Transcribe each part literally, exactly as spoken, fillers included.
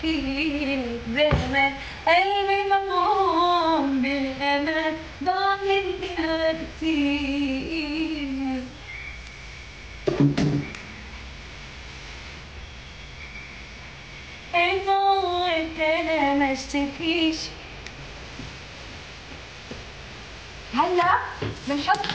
فيك زمان قلبي مغموم بالأمان ضاع مني كتير. الموت أنا ما اشتكيش. هلا بنحط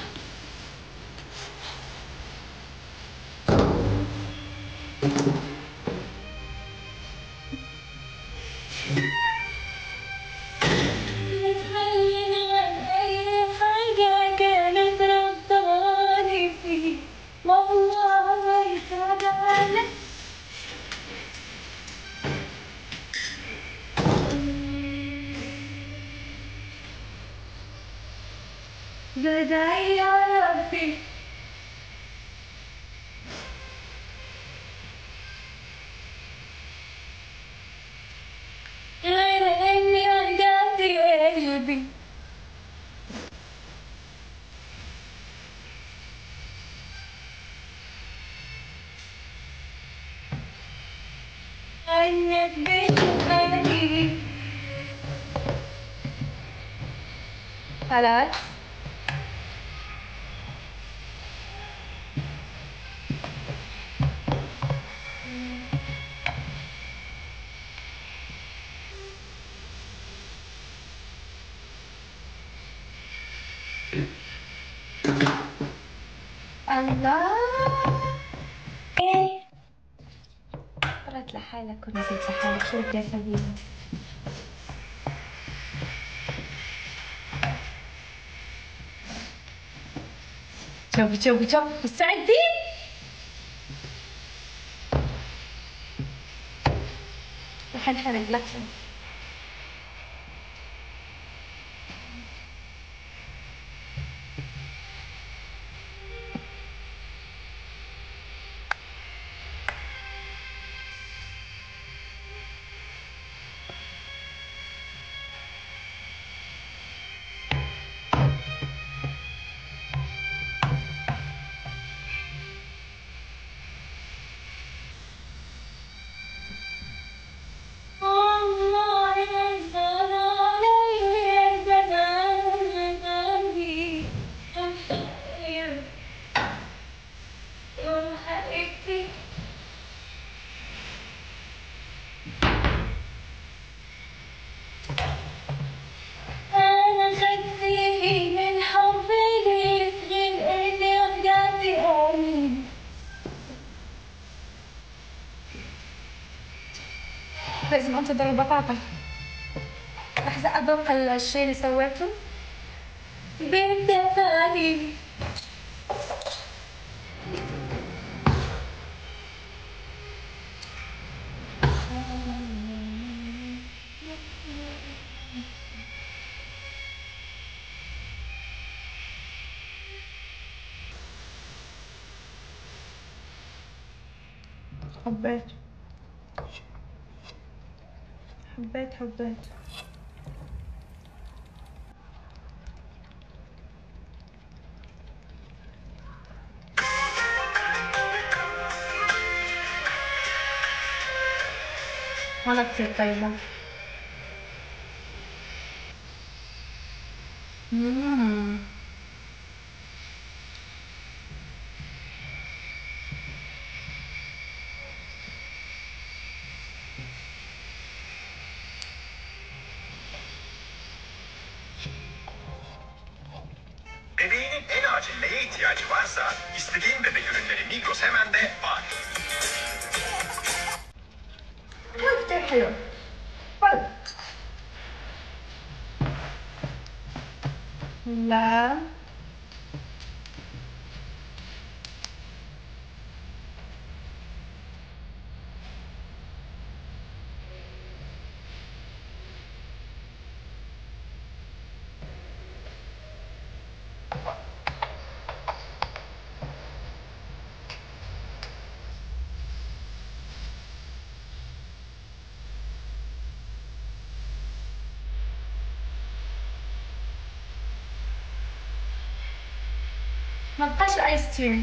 أي حاجة كانت ربطاني فيك والله تعبانة. بدعي يا ربي غير إني وجعت قلبي. عنك بتبقى خلاص. الله ايه طلعت لحالك ونزلت لحالك. شو بدي اسوي؟ شوفي شوفي شوفي مستعدين؟ رح نحرق لحظة. لازم انتظر البطاطا. لحظة أذوق الشي اللي سويته. بدي ثاني. حبيت حبيت حبيت والله كتير طيبة. مم. Bebeğinin en acil neye ihtiyacı varsa istediğin bebek ürünleri Migros hemen de var. كتير حلو. طيب. لا ما بقاش ايس كريم.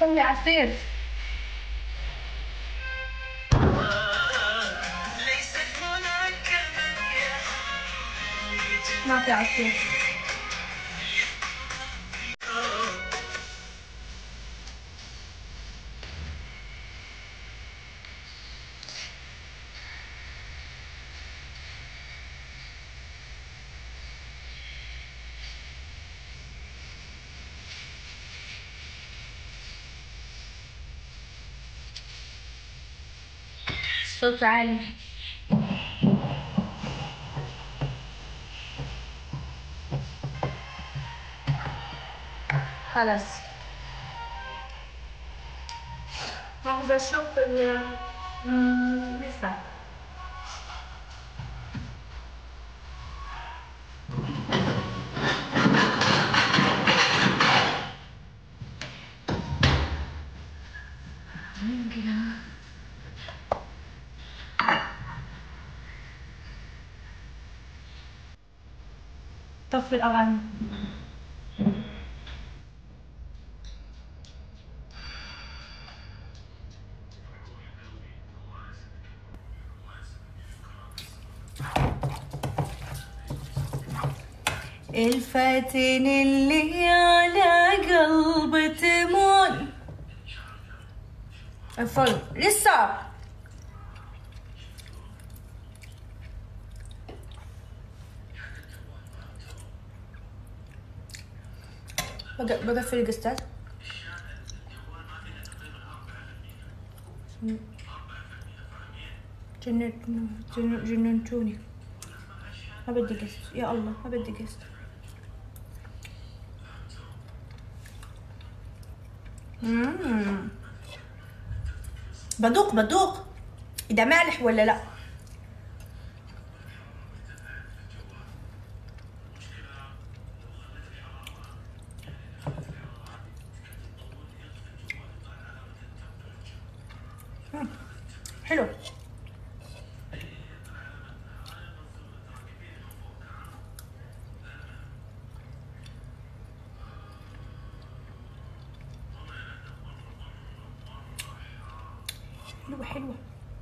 سوي عصير. ما في عصير. صوت عالي. خلاص راح بشوف ال لسه. طفي الأغاني. الفاتن اللي على قلبي تمون. الفل لسه. بقفل القسطات. جنن جننتوني. ما بدي قسط يا الله، ما بدي قسط. مم. بدوق بدوق اذا مالح ولا لا. مم. حلو. حلوة حلوة.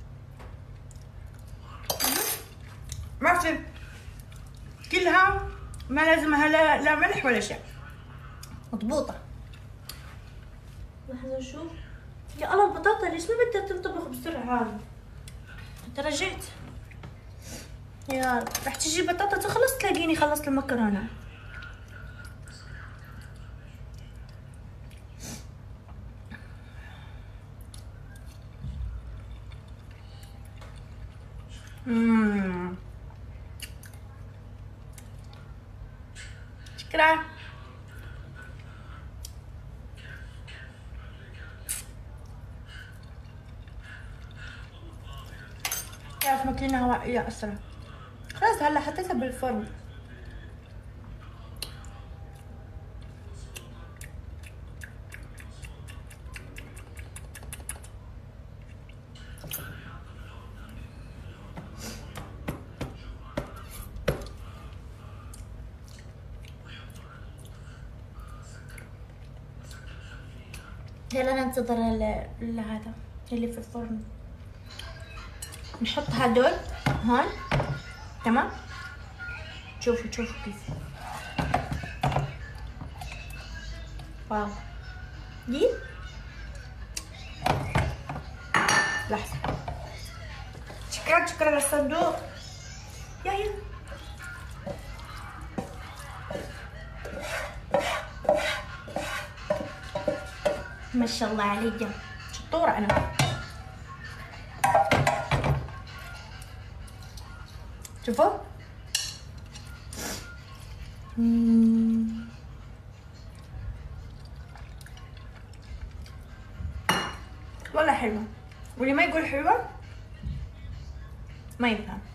ما في كلها ما لازمها لا, لا ملح ولا شيء، مضبوطة. لحظة شوف يا الله البطاطا ليش ما بدها تنطبخ بسرعة هذا؟ انت رجعت يا رب. رح تجي بطاطا تخلص تلاقيني خلصت المكرونة. مم. شكرا. كيف ماكلينها هوائية أسرع. خلاص هلا حطيتها بالفرن. هلا ننتظر هذا اللي في الفرن. نحط هدول هون تمام. شوفوا شوفوا كيف واو. دي لحظة. شكرا شكرا للصندوق. يا يا ما شاء الله علي شطورة أنا. شوفوا والله حلوة، واللي ما يقول حلوة ما يفهم.